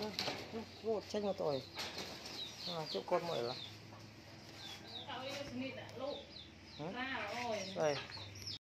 Vô tranh một tuổi chụp con mọi là đây